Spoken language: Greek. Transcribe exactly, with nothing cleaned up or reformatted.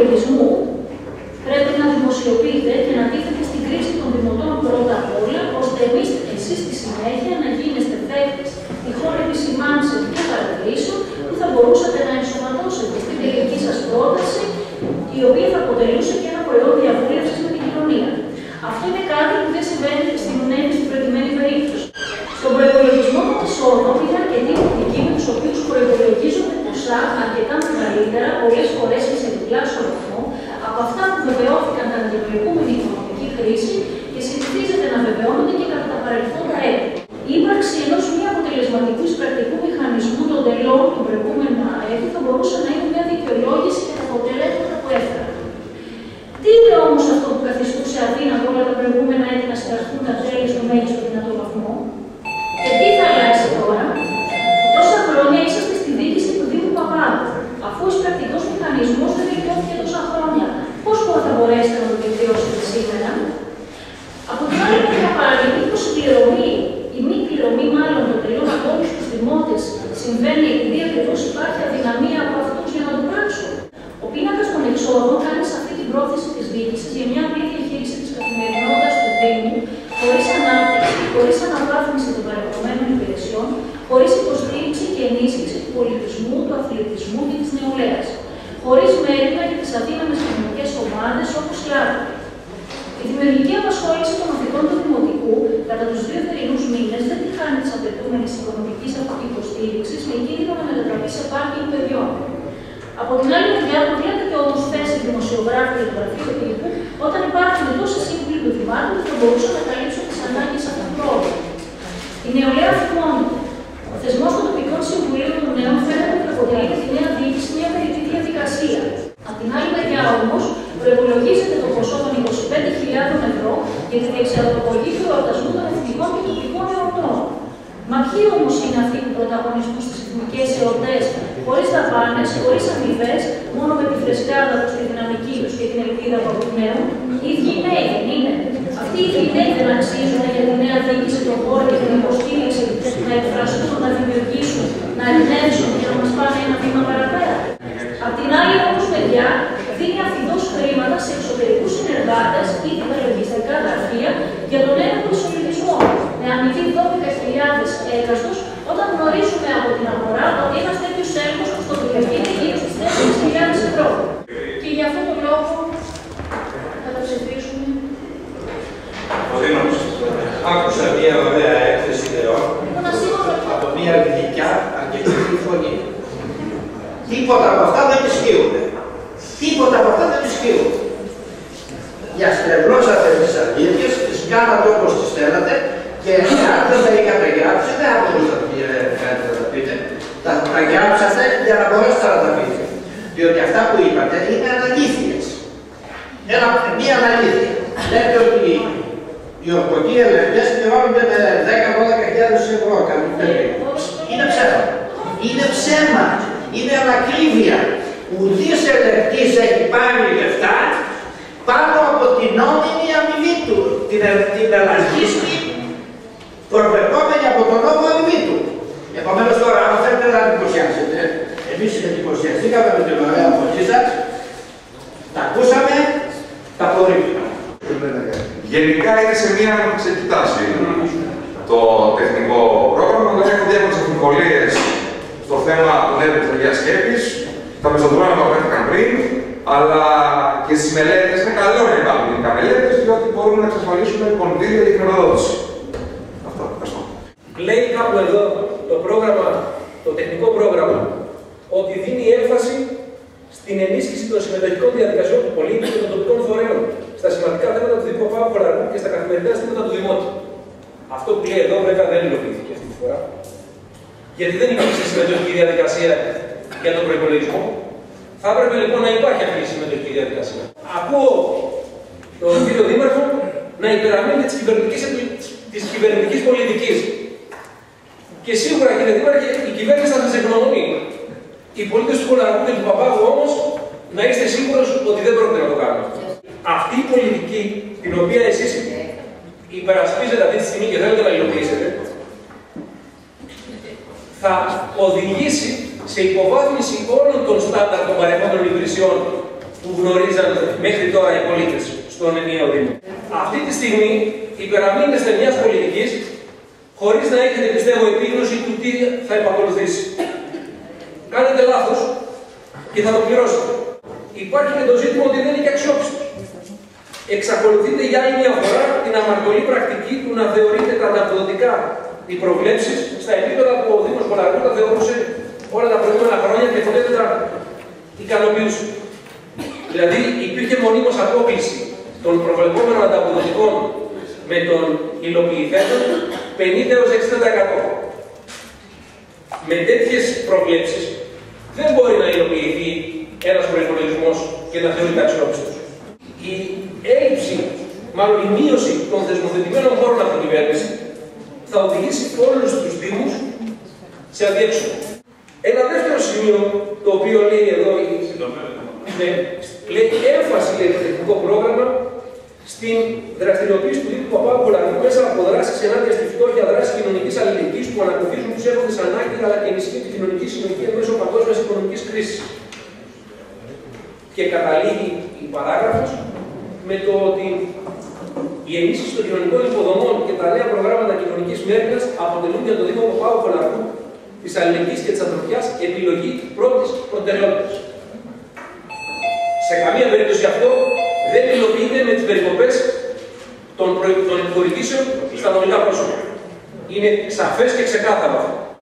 προϋπολογισμού πρέπει να δημοσιοποιείται και να τίθεται στην κρίση των δημοτών πρώτα απ' όλα, ώστε εμείς, εσείς στη συνέχεια να γίνεστε παίκτες τυχόν επισημάνσεων και παρατηρήσεων που θα μπορούσατε να ενσωματώσετε στην τελική σας πρόταση, η οποία θα αποτελούσε και ένα προϊόν διαβούλευσης με την κοινωνία. Αυτό είναι κάτι που δεν συμβαίνει στην ΕΕ στην προηγουμένη περίπτωση. Στον προϋπολογισμό των εισόδων είναι αρκετοί πολιτικοί με τους οποίους προϋπολογίζονται ποσά αρκετά μεγαλύτερα, πολλές φορές και σε διπλάσιο βαθμό, από αυτά που βεβαιώθηκαν κατά την προηγούμενη οικονομική κρίση και συνηθίζεται να βεβαιώνονται και κατά τα παρελθόντα έτη. Η ύπαρξη ενός μη αποτελεσματικού εισπρακτικού μηχανισμού των τελών των προηγούμενα έτη θα μπορούσε να είναι μια δικαιολόγηση για τα αποτελέσματα που έφεραν. Τι είναι όμως αυτό που καθιστούσε αδύνατο όλα τα προηγούμενα έτη να συγκρατούν τα τέλη στο μέγιστο δυνατό βαθμό? Και τι θα αλλάξει τώρα? Τόσα χρόνια είσαστε στη διοίκηση του Δήμου Παπάδου. Αφού ο εισπρακτικός μηχανισμός δεν βελτιώθηκε τόσα χρόνια, πώς θα μπορέσετε να το βελτιώσετε σήμερα? Από την άλλη μεριά πάλι, μήπως η πληρωμή, η μη πληρωμή μάλλον των τελών από όλους τους δημότες συμβαίνει επειδή ακριβώς υπάρχει αδυναμία από αυτούς για να το πράξουν? Ο πίνακας των εξόδων κάνει σε αυτή την πρόθεση της διοίκησης για μια απλή διαχείριση της καθημερινότητας του Δήμου, χωρίς ανάπτυξη, χωρίς αναβάθμιση των παρεχομένων υπηρεσιών, χωρίς υποστήριξη και ενίσχυση του πολιτισμού, του αθλητισμού και της νεολαίας, χωρίς μέρημνα για τις αδύναμες κοινωνικές ομάδες όπως οι άτομοι. Η δημιουργική απασχόληση των μαθητών του Δημοτικού κατά τους δύο θερινούς μήνες δεν τη χάνει της απαιτούμενης οικονομικής υποστήριξης με κίνδυνο να μετατραπεί σε πάρκινγκ παιδιών. Από την άλλη μεριά, προβλέπεται όμως θέση δημοσιογράφου για το γραφείο τύπου όταν υπάρχουν τόσοι σύμβουλοι του Δημάρχου που θα μπορούσαν να καλύψουν τις ανάγκες αυτού του πρόγραμμα. Η νεολαία θυμώνεται. Ο θεσμός των τοπικών συμβουλίων των νέων φαίνεται ότι αποτελεί για τη νέα διοίκηση μια περιττή διαδικασία. Απ' την άλλη μεριά όμως, προϋπολογίζεται το ποσό των είκοσι πέντε χιλιάδων ευρώ για τη διεξαγωγή του εορτασμού των εθνικών και τοπικών εορτών. Μα ποιοι όμως είναι αυτοί που πρωταγωνιστούν στις εθνικές εορτές, χωρίς δαπάνες, χωρίς αμοιβές, μόνο με τη φρεσκάδα τους, τη δυναμική τους και την ελπίδα που αποπνέουν? Οι ίδιοι νέοι δεν είναι? Αυτοί οι ίδιοι νέοι δεν αξίζουν για τη νέα διοίκηση των χώρων και την υποστήριξη να εκφραστούν, να δημιουργήσουν, να ερμηνεύσουν και να μας πάνε ένα βήμα παραπέρα? Απ' την άλλη όμως μεριά, δίνει αφιδώς χρήματα σε εξωτερικούς συνεργάτες ή υπερλογιστικά γραφεία για τον έλεγχο των συλλογισμών, με αμοιβή δώδεκα χιλιάδες έκαστος, όταν γνωρίζουμε από την αγορά ότι ένας τέτοιος έλεγχος κοστοποιείται γύρω στις τέσσερις χιλιάδες ευρώ. Και για αυτόν τον λόγο θα τα ψηφίσουμε. Ο Δήμος, άκουσα μια ωραία έκθεση ιδεών από μια γλυκιά αρκετή φωνή. Τίποτα από αυτά δεν ισχύουν. Τίποτα από αυτά δεν ισχύουν. Για στρεβλώσατε τις αλήθειες, τις κάνατε όπως τις θέλατε και αν δεν τα είχατε γράψει, δεν θα μπορούσατε να τα πείτε. Τα, τα γράψατε για να μπορέσετε να τα πείτε. Διότι αυτά που είπατε είναι αναλήθειες. Ένα, μία αναλήθεια. Λέτε ότι οι ορκωτοί ελεγκτές πληρώνονται με δέκα με δώδεκα χιλιάδες ευρώ. Είναι ψέμα. Είναι ψέμα. Είναι ανακρίβεια. Ουδής ελεγκτής έχει πάρει λεφτά πάνω από την νόμιμη αμοιβή του. Την, την ελαχίστη προβλεπόμενη από τον νόμο αμοιβή του. Επομένως τώρα, αν θέλετε να εντυπωσιάσετε, εμείς εντυπωσιαστήκαμε με την ωραία φωνή σας, τα ακούσαμε, τα απορρίπτουμε. Γενικά είναι σε μία αναπτυξιακή τάση το τεχνικό πρόγραμμα. Δεν έχω διάφορες αμφιβολίες στο θέμα του νέου επιστραγίας σκέπης, τα μεσοδρόμια που αναφέρθηκαν πριν, αλλά και στις μελέτες είναι καλό να υπάρχουν γενικά μελέτες, διότι μπορούν να εξασφαλίσουν κονδύλια για χρηματοδότηση. Αυτό, ευχαριστώ. Λέει κάπου εδώ το πρόγραμμα, το τεχνικό πρόγραμμα, ότι δίνει έμφαση στην ενίσχυση των συμμετοχικών διαδικασιών του πολίτη και των τοπικών φορέων στα σημαντικά θέματα του Δήμου Παπάδου Χωραρού και στα καθημερινά ζητήματα του Δημότη. Αυτό που λέει εδώ βέβαια δεν υλοποιήθηκε αυτή τη φορά. Γιατί δεν υπήρξε συμμετοχική διαδικασία για τον προϋπολογισμό. Θα έπρεπε λοιπόν να υπάρχει αυτή η συμμετοχική διαδικασία. Ακούω τον κύριο Δήμαρχο να υπεραμείνει τη κυβερνητική κυβερνητικής πολιτικής. Και σίγουρα, κύριε Δήμαρχε, η κυβέρνηση θα σας ευγνωμονεί. Οι πολίτες του Χωραρού και του Παπάδου όμως, να είστε σίγουροι ότι δεν πρόκειται να το κάνουν. Αυτή η πολιτική, την οποία εσείς υπερασπίζετε αυτή τη στιγμή και θέλετε να υλοποιήσετε, θα οδηγήσει σε υποβάθμιση όλων των στάνταρ των παρεχόμενων υπηρεσιών που γνωρίζαν μέχρι τώρα οι πολίτες στον ενιαίο Δήμο. Αυτή τη στιγμή υπεραμείνεστε μιας πολιτικής χωρίς να έχετε, πιστεύω, επίγνωση του τι θα επακολουθήσει. Κάνετε λάθος και θα το πληρώσετε. Υπάρχει και το ζήτημα ότι δεν είναι και αξιόπιστος. Εξακολουθείτε για άλλη μια φορά την αμαρτωλή πρακτική του να θεωρείτε τα ανταποδοτικά οι προβλέψεις στα επίπεδα που ο Δήμος Χολαργού τα θεωρούσε όλα τα προηγούμενα χρόνια και ποτέ δεν τα ικανοποιούσε. Δηλαδή υπήρχε μονίμως απόκληση των προβλεπόμενων ανταποδοτικών με τον υλοποιηθέντων πενήντα έως εξήντα τοις εκατό. Με τέτοιες προβλέψεις δεν μπορεί να υλοποιηθεί ένας προϋπολογισμός και να θεωρείται αξιόπιστος. Η έλλειψη, μάλλον η μείωση των θεσμοθετημένων χώρων από την κυβέρνηση θα οδηγήσει όλους τους Δήμους σε αδιέξοδο. Ένα δεύτερο σημείο το οποίο λέει εδώ, ναι, λέει έμφαση λέει, το τεχνικό πρόγραμμα στην δραστηριοποίηση του Δήμου Παπάγου Χολαργού μέσα από δράσεις ενάντια στη φτώχεια, δράσεις κοινωνικής αλληλεγγύης που ανακουφίζουν τους έχοντες ανάγκη αλλά και ενισχύουν τη κοινωνική συνοχή εν μέσω παγκόσμιας οικονομικής κρίσης. Και καταλήγει η παράγραφος με το ότι η ενίσχυση των κοινωνικών υποδομών και τα νέα προγράμματα κοινωνικής μέρημνας αποτελούν για τον Δήμο Παπάγου Χολαργού της αλληλεγγύης και της ανθρωπιάς επιλογή πρώτης προτεραιότητας. Σε καμία περίπτωση αυτό δεν υλοποιείται με τις περικοπές των, προ... των επιχορηγήσεων στα νομικά πρόσωπα. Είναι σαφές και ξεκάθαρο αυτό.